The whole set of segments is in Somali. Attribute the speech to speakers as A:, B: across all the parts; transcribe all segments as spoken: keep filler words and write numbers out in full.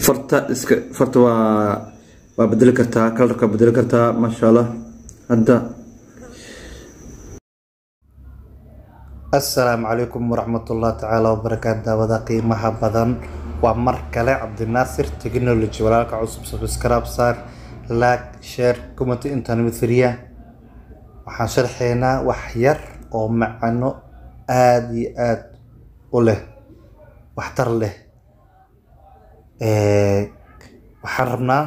A: فرتا اسك فرتا و وبدل كرتا كلرك بدل كرتا ما شاء الله هدا. السلام عليكم ورحمة الله تعالى وبركاته. وذا قيمة بدن ومركلة عبد الناصر تكنولوجي ولاك عصب سبسكرايب صار لايك شير كومنت انت مثرية waxaan sharxeynaa wax yar oo macno aad iyo aad u leh waxtar leh. ee waxaan rabnaa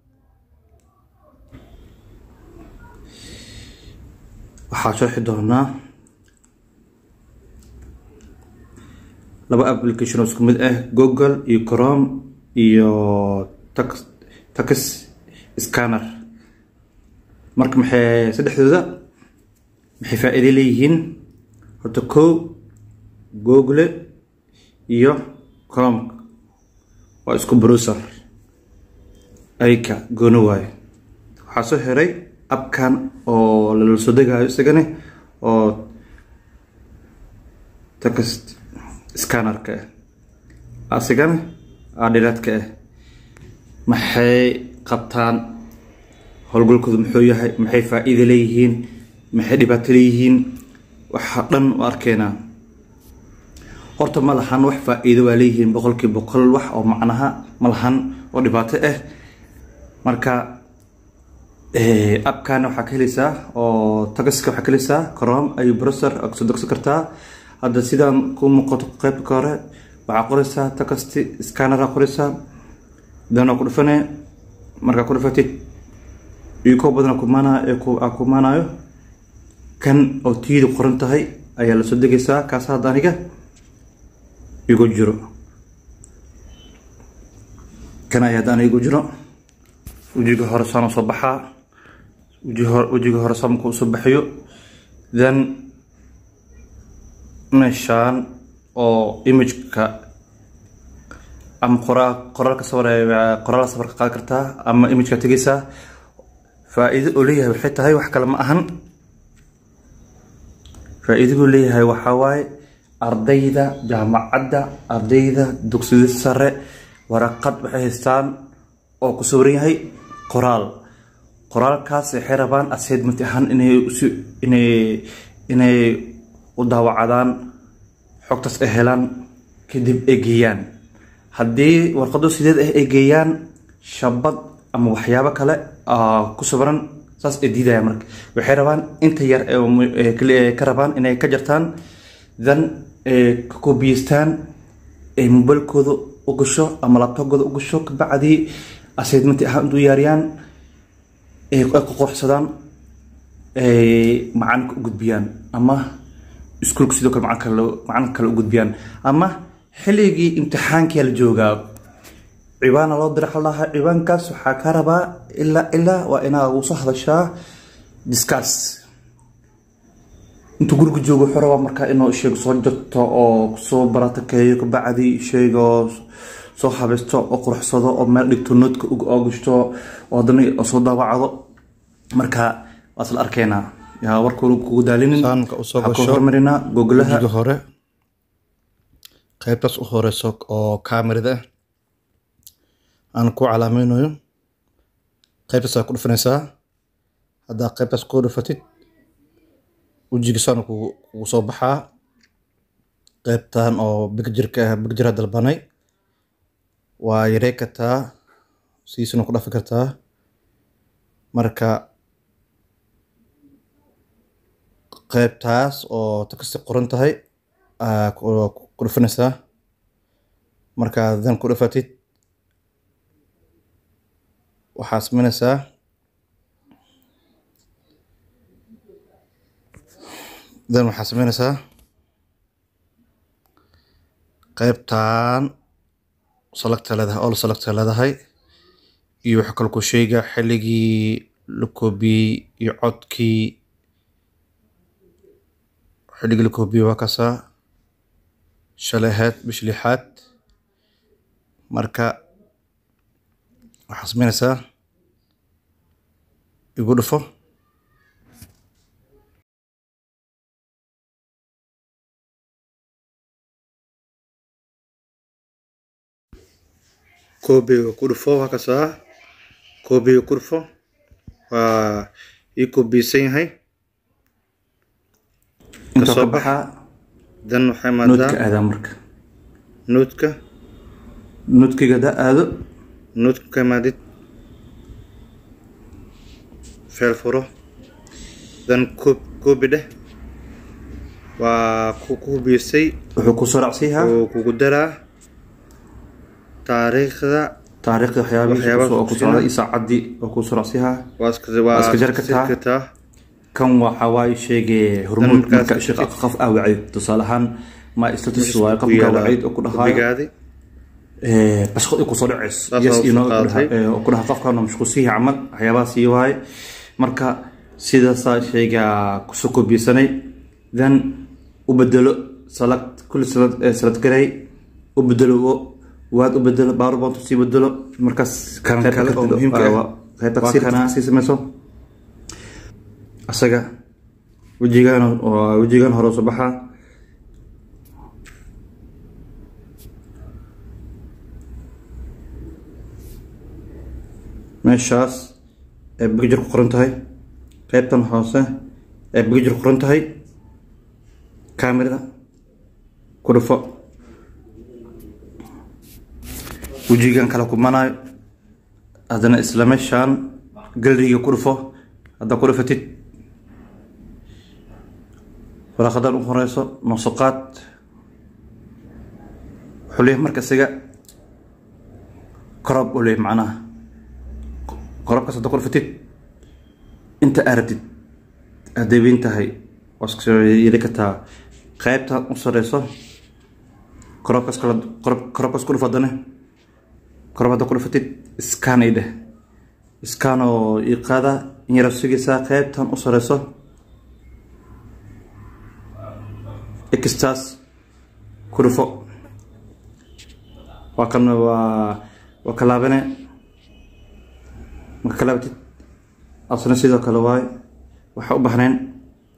A: waxaan sharxi doonaa laba application oo isku mid ah Google iyo Chrome iyo Tax Scanner. marka maxay saddexdooda maxay faa'iido leeyihiin? horta kow Google iyo Chrome waa isku browser ayka gooni waaye. waxaa soo heray appkan oo la soo degayo isagana oo Tax Scanner ka ah asagana aadiraadka ah. maxay qabtaan? howlgalkoodu muxuu yahay? maxay faa'iido leeyihiin? maxay dhibaato leeyihiin? waxa dhan u arkeena. horta ma lahan wax faa'iido waa leeyihiin boqolkiiba boqol, wax oo macnaha ma lahan oo dhibaato ah. marka ee appkan waxa ka helaysaa oo Taxka waxa ka helaysaa Chrome ay browser aad soo degsan kartaa. hadda sidaan ku muuqato qaybta hore waxa qoraysaa Tax Scanner qoraysaa dana ku dhufanay. marka ku dhufatid iyo badan ku maana ee ku akumaanayo kan oo tiidu qoran tahay ayaa la soo degaysaa. kaas hadda aniga igu jiro kan ayaa hadda aniga igu jiro. wajiga hore saan soo baxaa wajiga hore wajiga hore saan ku soo baxayo then meeshaan oo image-ka ama qoraal qoraalka sawiraya qoraal sawir ka qaad kartaa ama image-ka tagaysaa. faa'iido oo leeyahay waxay tahay wax kale ma ahan. faa'iido oo leeyahay waxa waaye ardayda jaamacadda ardayda dugsiga sare waraqad waxay haystaan oo ku sawiran yahay qoraal. qoraalkaas waxay rabaan assignment ahaan inay inay inay u daawacadaan xogtaas ay helaan kadib ay geeyaan. haddii warqado sideed ah ay geeyaan shabad ama waxyaabo kale ku sawiran saas ay diidayaan. marka waxay rabaan inta yar ee ka rabaan inay ka jartaan then ee ka koobiyestaan ee mobilkooda u gasho ama laptopkooda u gasho kabacdi assignment ahaan u yaariyaan ee ku qorxsadaan ee macaan u gudbiyaan ama iskuulka sidoo kale macaan kale macaan kale u gudbiyaan ama xilligii imtixaankii la joogaa ciwaan loo diray xalaha ciwaankaas waxa ka rabaa ila ila waa inaa uu soo hadashaa discuss inta guriga joogo xoraba marka inuu sheego soo jirto oo soo baratakeeyo ka bacdi sheego soo habeesto oo quruxsado oo meel dhigto noodka ugu ogashto oo hadana soo daawacdo. marka wasal arkeena yaa warkoodu kugu daalinin saanka u soo gasho hormarina Google-ha hore qaybtaas u horeyso oo kamerada aan ku calaamaynayo qaybtaas ku dhufanaysaa. hadda qaybtaas ku dhufatid wajiga saan ku soo baxaa qaybtan oo picture-ka ah picture dalbanay waa yarey kartaa siisana ku dhafi kartaa. marka qaybtaas oo Taxka qoran tahay ku dhufanaysaa. marka dan ku dhufatid waxaa sameynaysaa dan waxaa sameynaysaa qaybtan select leedahay all select leedahay iyo waxa kale ku sheega xilligii la koobiyay iyo codkii xilligii la koobiyay waa kaasa shalahaad bish lixaad. marka waxaa sameynaysaa igu dhufo كوبي كورفو هكذا كوبي كورفو و يكوبي سين هاي كصباح دن محمد
B: نوتك هذا مرك
A: نوتك
B: نوتك هذا هذا
A: نوتك مادت فعل فرو دن كوب كوبي ده وكوكوبي سي
B: وحكو سرع سيها
A: وكودرا تاريخ ذا
B: تاريخ حيابي وكو سرع إيسا عدي وكو سرع سيها واسكجر كتا كان وحواي شيء هرمون مركا شيء أقف أو عيد تصالحان ما استطيع وقف كوعيد وكل هاي بس خد يكو سرع عس يس إنه وكلها قف كانوا مش خصيه عمل حيابا سيواي مركا سيدا صار شيء كسوكو بيسني ذن وبدلوا سلكت كل سلت سلت كراي وبدلوا واد وبدلوا بارو بنتو سي بدلوا مركز
A: كان كلا مهم كا
B: هاي تفسير كنا سيس مسو أسجع وجيجان وجيجان هرو صباحا ماشاس بيجر قرنتهاي قيبتن حاسة بيجر قرنتهاي كاميرا كورفو وجيجان كلا كمانا هذا إسلامي شان قلري كورفو هذا كورفتي ولا خدر أخرى نسقات حليه مركز سجى قرب وليه معناه قرب كسر كورفتي أنت أردت أدبين تهي واسكسر يريكتها قيبتها أصريصة قرب كسر قرب قرب كسر فضنه قرب هذا كورفتي إسكان إيده إسكانو إيقاظة يرسيجي سا قيبتها أصريصة إكستاس كورفو وكان و وكلابنه مكلابتي أصلا سيدا كلواي وحب بحنين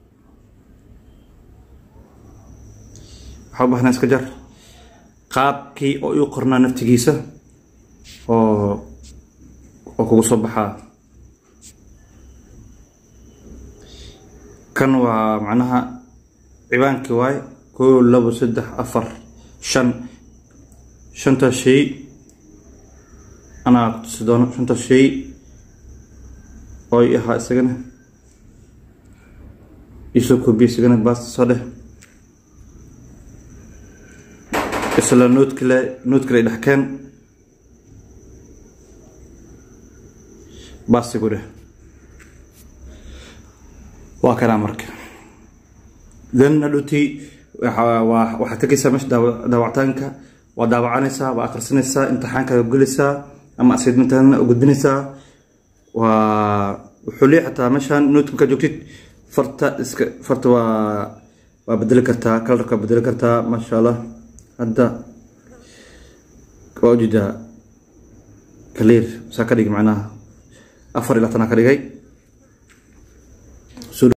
B: حب بحنين سكجر قاب كي أو يقرنا نفتجيسة أو أو كو صبحا كان ومعناها عبان كواي كل لبو سدح أفر شن شنتا شيء أنا كنت سدون شنتا شيء أو إيها إسجنه يسوق بيسجنه بس صده إسلا نوت كلا نوت كلا الحكام بس يقوله وكان أمرك لأن لوتي وحتى سمش داوعتانك وداوعنيسا وأخرسنيسا امتحانك يقوليسا أما أسيد مثلا وقدنيسا وحولي حتى مشان نوت كجوكتي فرتا اسك فرتا و وبدل كرتا كلرك بدل كرتا ما شاء الله هذا وجد كلير ساكدي معناها أفر إلى تناكدي